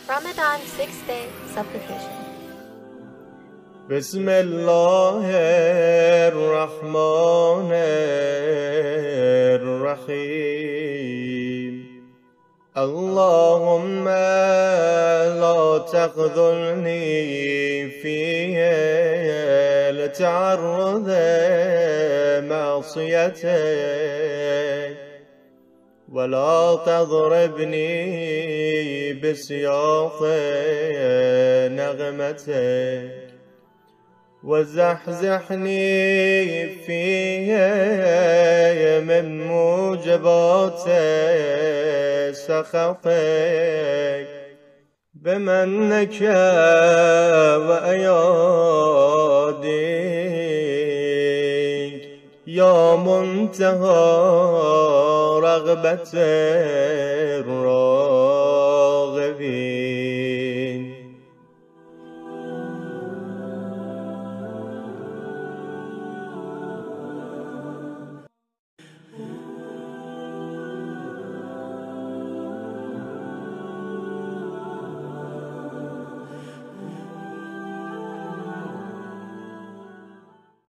Ramadan 6-day supplication. بسم الله الرحمن الرحيم اللهم لا تخذلني فيه لتعرض معصيتك ولا تضربني بسياط نغمتك وزحزحني فيه من موجبات سخطك بمنك وأياديك يا منتهى رغبة الراغبين.